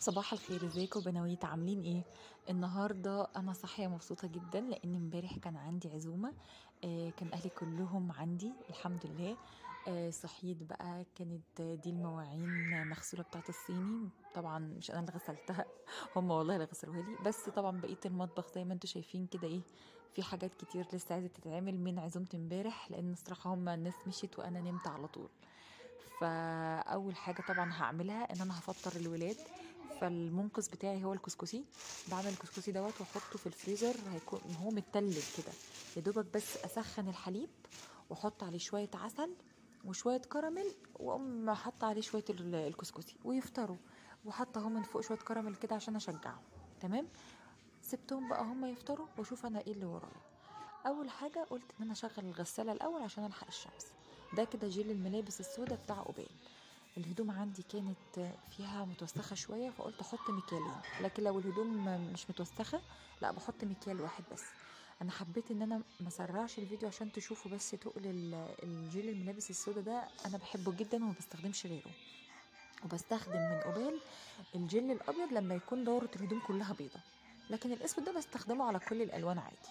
صباح الخير، ازيكم بنويت؟ عاملين ايه؟ النهارده انا صاحيه مبسوطه جدا لان امبارح كان عندي عزومه. كان اهلي كلهم عندي الحمد لله. صحيت بقى كانت دي المواعين مغسوله بتاعت الصيني. طبعا مش انا اللي غسلتها هم والله اللي غسلوها لي، بس طبعا بقيه المطبخ زي ما انتم شايفين كده ايه، في حاجات كتير لسه عايزه تتعمل من عزومه امبارح، لان الصراحه هم الناس مشيت وانا نمت على طول. فاول حاجه طبعا هعملها ان انا هفطر الولاد. فالمنقذ بتاعي هو الكسكسي. بعمل الكسكسي دوت واحطه في الفريزر، هيكون هو متلج كده. يا دوبك بس اسخن الحليب واحط عليه شويه عسل وشويه كراميل، واقوم حاطه عليه شويه الكسكسي ويفطروا. وحاطه اهو من فوق شويه كراميل كده عشان اشجعهم. تمام. سبتهم بقى هم يفطروا واشوف انا ايه اللي ورايا. اول حاجه قلت ان انا اشغل الغساله الاول عشان الحق الشمس. ده كده جيل الملابس السوداء بتاع قبال. الهدوم عندي كانت فيها متوسخه شويه، فقلت احط مكيالين، لكن لو الهدوم مش متوسخه لا بحط مكيال واحد بس. انا حبيت ان انا ما اسرعش الفيديو عشان تشوفوا بس تقل الجيل الملابس السوداء ده انا بحبه جدا وما بستخدمش غيره. وبستخدم من قبال الجل الابيض لما يكون دوره الهدوم كلها بيضه، لكن الاسود ده بستخدمه على كل الالوان عادي.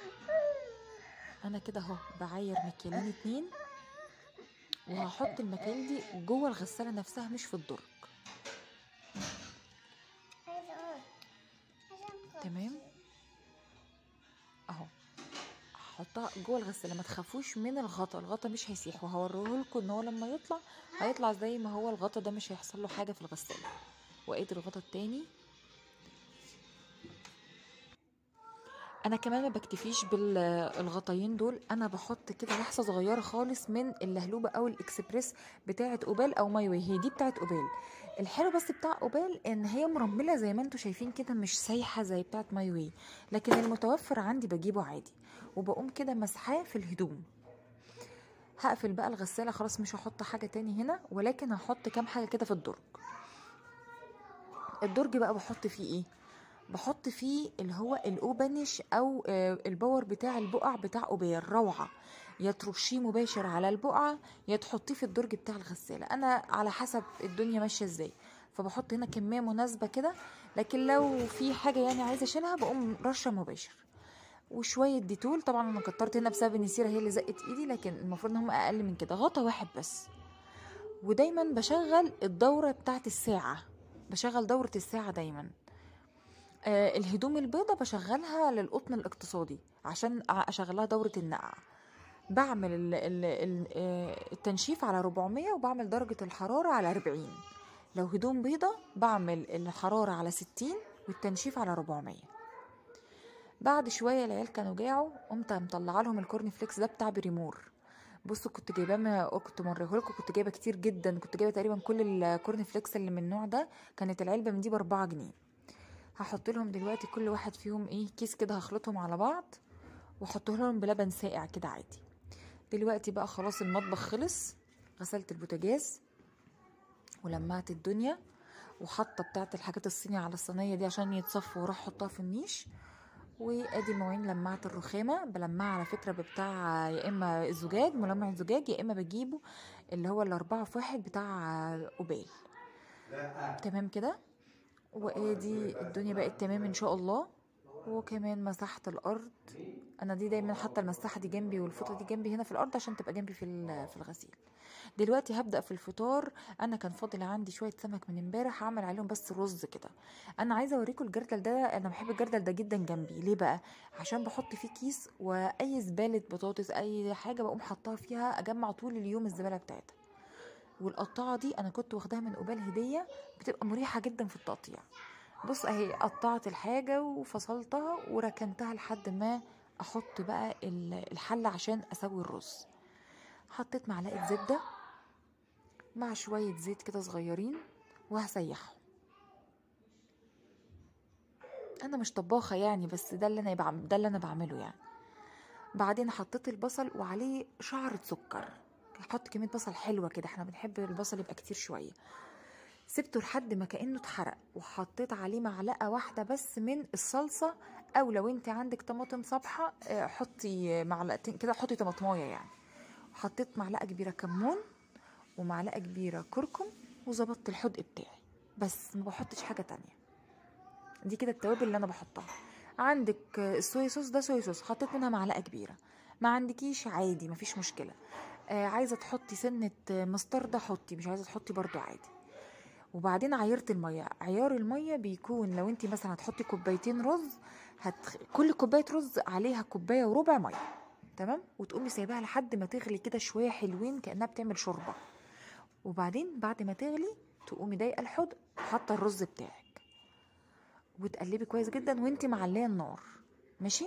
انا كده اهو بعاير مكيالين اتنين، وهحط المكاييل دي جوه الغساله نفسها مش في الدرج. تمام اهو، هحطها جوه الغساله، ما تخافوش من الغطا، الغطا مش هيسيح، وهوريه لكم ان هو لما يطلع هيطلع زي ما هو، الغطا ده مش هيحصل له حاجه في الغساله. وايد الغطا التاني. انا كمان ما بكتفيش بالغطاين دول، انا بحط كده لحظه صغيره خالص من اللهلوبه او الاكسبريس بتاعه اوبال او ماي واي، هي دي بتاعه اوبال. الحلو بس بتاع اوبال ان هي مرمله زي ما انتم شايفين كده، مش سايحه زي بتاعه ماي واي، لكن المتوفر عندي بجيبه عادي. وبقوم كده مسحاه في الهدوم. هقفل بقى الغساله خلاص، مش هحط حاجه تاني هنا، ولكن هحط كام حاجه كده في الدرج. الدرج بقى بحط فيه ايه؟ بحط فيه اللي هو الاوبنش او الباور بتاع البقع بتاع اوبير روعه. يا ترشيه مباشر على البقعه، يا تحطيه في الدرج بتاع الغساله، انا على حسب الدنيا ماشيه ازاي. فبحط هنا كميه مناسبه كده، لكن لو في حاجه يعني عايزه اشيلها بقوم رشه مباشر. وشويه ديتول، طبعا انا كترت هنا بسبب ان سيره هي اللي زقت ايدي، لكن المفروض ان هم اقل من كده، غطا واحد بس. ودايما بشغل الدوره بتاعت الساعه، بشغل دوره الساعه دايما. الهدوم البيضة بشغلها للقطن الاقتصادي عشان اشغلها دورة النقع. بعمل التنشيف على 400، وبعمل درجة الحرارة على 40. لو هدوم بيضة بعمل الحرارة على 60 والتنشيف على 400. بعد شوية العيال كانوا جاعوا، قمت مطلعه لهم الكورن فليكس ده بتاع بريمور. بصوا كنت جايباه، كنت موريه لكم، كنت جايبه كتير جدا، كنت جايبه تقريبا كل الكورن فليكس اللي من النوع ده. كانت العلبه من دي ب4 جنيه. هحط لهم دلوقتي كل واحد فيهم ايه كيس كده، هخلطهم على بعض واحطه لهم بلبن ساقع كده عادي. دلوقتي بقى خلاص المطبخ خلص، غسلت البوتاجاز ولمعت الدنيا، وحاطه بتاعه الحاجات الصيني على الصينيه دي عشان يتصفوا، وراح احطها في النيش. وادي المواعين لمعت الرخامه، بلمعها على فكره بتاع يا اما الزجاج ملمع الزجاج، يا اما بجيبه اللي هو الاربعه في واحد بتاع قبال. تمام كده. وادي الدنيا بقت تمام ان شاء الله. وكمان مسحت الارض. انا دي دايما حاطه المساحه دي جنبي والفوطه دي جنبي هنا في الارض عشان تبقى جنبي في الغسيل. دلوقتي هبدا في الفطار. انا كان فاضل عندي شويه سمك من امبارح، هعمل عليهم بس رز كده. انا عايزه اوريكم الجردل ده، انا بحب الجردل ده جدا جنبي. ليه بقى؟ عشان بحط فيه كيس، واي زباله بطاطس اي حاجه بقوم حطها فيها، اجمع طول اليوم الزباله بتاعتها. والقطاعه دي انا كنت واخداها من قبال هديه، بتبقى مريحه جدا في التقطيع. بص اهي قطعت الحاجة وفصلتها وركنتها لحد ما احط بقى الحلة عشان اسوي الرز. حطيت معلقة زبدة مع شوية زيت كده صغيرين، وهسيحهم. انا مش طباخة يعني، بس ده اللي انا بعمله يعني. بعدين حطيت البصل وعليه شعرة سكر. حط كمية بصل حلوة كده، احنا بنحب البصل يبقى كتير شوية. سبته لحد ما كأنه اتحرق، وحطيت عليه معلقة واحدة بس من الصلصة، او لو انت عندك طماطم صبحة حطي معلقتين كده، حطي طماطمايه يعني. حطيت معلقة كبيرة كمون ومعلقة كبيرة كركم، وظبطت الحدق بتاعي. بس ما بحطش حاجه تانية. دي كده التوابل اللي انا بحطها. عندك الصويا صوص، ده صويا صوص حطيت منها معلقه كبيره، ما عندكيش عادي مفيش مشكله. عايزه تحطي سنه مستردة حطي، مش عايزه تحطي برضو عادي. وبعدين عيرت الميه. عيار الميه بيكون لو انت مثلا هتحطي كوبايتين رز، كل كوبايه رز عليها كوبايه وربع ميه، تمام. وتقومي سايباها لحد ما تغلي كده شويه حلوين كانها بتعمل شوربه. وبعدين بعد ما تغلي تقومي ضايقه الحوض حاطه الرز بتاعك، وتقلبي كويس جدا وانت معليه النار، ماشي.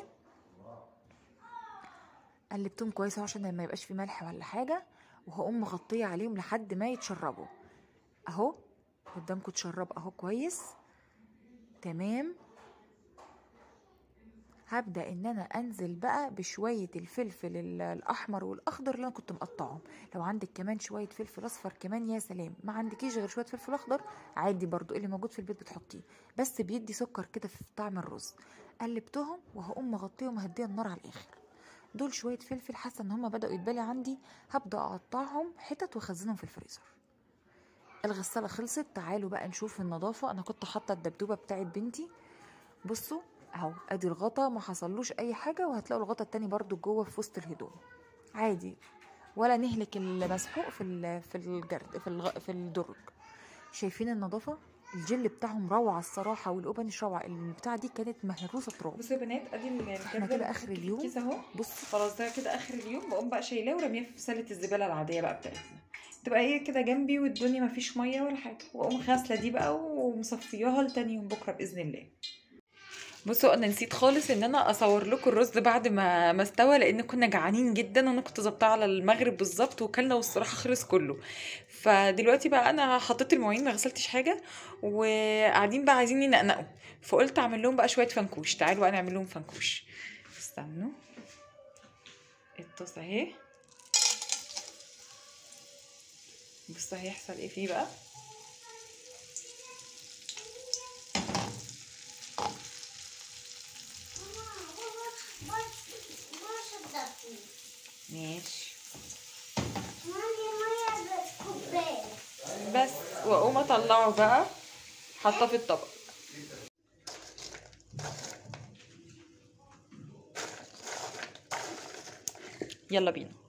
قلبتهم كويس اهو عشان ما يبقاش في ملح ولا حاجه. وهقوم مغطيه عليهم لحد ما يتشربوا اهو. قدامكم اتشرب اهو كويس تمام. هبدا ان انا انزل بقى بشويه الفلفل الاحمر والاخضر اللي انا كنت مقطعهم. لو عندك كمان شويه فلفل اصفر كمان يا سلام، ما عندكيش غير شويه فلفل اخضر عادي برضو اللي موجود في البيت بتحطيه، بس بيدي سكر كده في طعم الرز. قلبتهم وهقوم مغطيهم وهديه النار على الاخر. دول شويه فلفل حاسه ان هم بداوا يتبالي عندي، هبدا اقطعهم حتت واخزنهم في الفريزر. الغساله خلصت، تعالوا بقى نشوف النظافه. انا كنت حاطه الدبدوبه بتاعت بنتي، بصوا اهو ادي الغطا ما حصلوش اي حاجه، وهتلاقوا الغطا التاني برضو جوه في وسط الهدوم عادي، ولا نهلك المسحوق في الدرج. شايفين النظافه؟ الجل بتاعهم روعه الصراحه، والقبنش روعه. البتاعه دي كانت مهروسه تراب. بصوا يا بنات، ادي احنا كده اخر اليوم اهو. بصوا خلاص ده كده اخر اليوم، بقوم بقى شايلاه ورميه في سله الزباله العاديه بقى بتاعتنا، تبقى هي كده جنبي والدنيا مفيش ميه ولا حاجه، واقوم غاسله دي بقى ومصفياها لتاني يوم بكره باذن الله. بصوا انا نسيت خالص ان انا اصور لكم الرز بعد ما استوى، لان كنا جعانين جدا وانا كنت ظابطاه على المغرب بالظبط وكلنا، والصراحه خلص كله. فدلوقتي بقى انا حطيت المواعين ما غسلتش حاجه، وقاعدين بقى عايزين ينقنقوا، فقلت اعمل لهم بقى شويه فنكوش. تعالوا بقى نعمل لهم فنكوش. استنوا، الطاسه اهي، بصوا هيحصل ايه فيه بقى. ماشي بس، واقوم اطلعه بقى حاطاه في الطبق. يلا بينا.